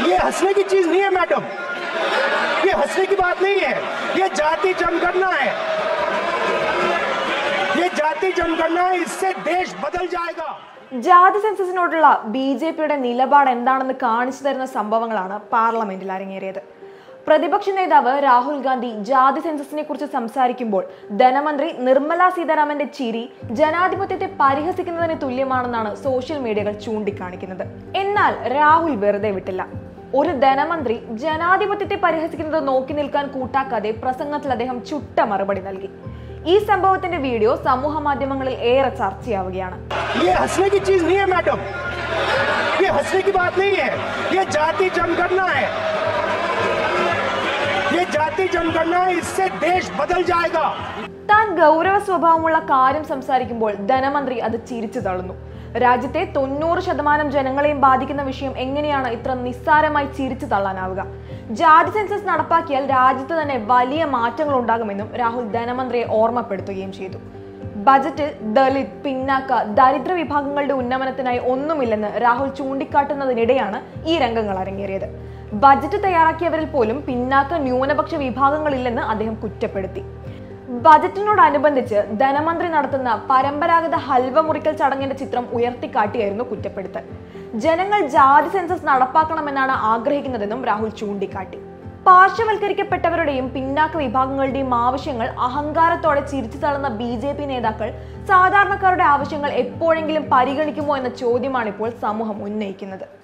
ये हंसने की चीज नहीं है मैडम, ये हंसने की बात नहीं है, ये जाति जनगणना है, ये जाति जनगणना है, इससे देश बदल जाएगा. ജാതി സെൻസസിനോടുള്ള ബിജെപിയുടെ നിലപാട് എന്താണെന്ന് കാണിച്ചു തരുന്ന സംഭവങ്ങളാണ് പാർലമെന്റിൽ അരങ്ങേറിയത്. പ്രതിപക്ഷ നേതാവ് രാഹുൽ ഗാന്ധി ജാതി സെൻസസിനെ കുറിച്ച് സംസാരിക്കുമ്പോൾ ധനമന്ത്രി നിർമ്മല സീതാരാമന്റെ ചിരി ജനാധിപത്യത്തെ പരിഹസിക്കുന്നതിന് തുല്യമാണെന്നാണ് സോഷ്യൽ മീഡിയകൾ ചൂണ്ടിക്കാണിക്കുന്നത്. എന്നാൽ രാഹുൽ വെറുതെ വിട്ടില്ല. ഒരു ധനമന്ത്രി ജനാധിപത്യത്തെ പരിഹസിക്കുന്നത് നോക്കി നിൽക്കാൻ കൂട്ടാക്കാതെ പ്രസംഗത്തിൽ അദ്ദേഹം ചുട്ട മറുപടി നൽകി. ഈ സംഭവത്തിന്റെ വീഡിയോ സമൂഹ മാധ്യമങ്ങളിൽ ഏറെ ചർച്ചയാവുകയാണ്. ये हंसने की चीज नहीं है मैडम, ये हंसने की बात नहीं है, ये जाति जनगणना है, ये जाति जनगणना है, इससे देश बदल जाएगा. താൻ ഗൗരവ സ്വഭാവമുള്ള കാര്യം സംസാരിക്കുമ്പോൾ ധനമന്ത്രി അത് ചിരിച്ചു തള്ളുന്നു. രാജ്യത്തെ 90% ജനങ്ങളെയും ബാധിക്കുന്ന വിഷയം എങ്ങനെയാണ് ഇത്ര നിസ്സാരമായി ചിരിച്ചു തള്ളാനാവുക? ജാതി സെൻസസ് നടപ്പാക്കിയാൽ രാജ്യത്ത് തന്നെ വലിയ മാറ്റങ്ങൾ ഉണ്ടാകുമെന്നും രാഹുൽ ധനമന്ത്രിയെ ഓർമ്മപ്പെടുത്തുകയും ചെയ്തു. ബജറ്റിൽ ദളിത്, പിന്നാക്ക, ദരിദ്ര വിഭാഗങ്ങളുടെ ഉന്നമനത്തിനായി ഒന്നുമില്ലെന്ന് രാഹുൽ ചൂണ്ടിക്കാട്ടുന്നതിനിടെയാണ് ഈ രംഗങ്ങൾ അരങ്ങേറിയത്. ബജറ്റ് തയ്യാറാക്കിയവരിൽ പോലും പിന്നാക്ക ന്യൂനപക്ഷ വിഭാഗങ്ങളില്ലെന്ന് അദ്ദേഹം കുറ്റപ്പെടുത്തി. ബജറ്റിനോടനുബന്ധിച്ച് ധനമന്ത്രി നടത്തുന്ന പരമ്പരാഗത ഹൽവ മുറിക്കൽ ചടങ്ങിന്റെ ചിത്രം ഉയർത്തിക്കാട്ടിയായിരുന്നു കുറ്റപ്പെടുത്തൽ. ജനങ്ങൾ ജാതി സെൻസസ് നടപ്പാക്കണമെന്നാണ് ആഗ്രഹിക്കുന്നതെന്നും രാഹുൽ ചൂണ്ടിക്കാട്ടി. പാർശ്വവൽക്കരിക്കപ്പെട്ടവരുടെയും പിന്നാക്ക വിഭാഗങ്ങളുടെയും ആവശ്യങ്ങൾ അഹങ്കാരത്തോടെ ചിരിച്ചു തള്ളുന്ന ബിജെപി നേതാക്കൾ സാധാരണക്കാരുടെ ആവശ്യങ്ങൾ എപ്പോഴെങ്കിലും പരിഗണിക്കുമോ എന്ന ചോദ്യമാണിപ്പോൾ സമൂഹം ഉന്നയിക്കുന്നത്.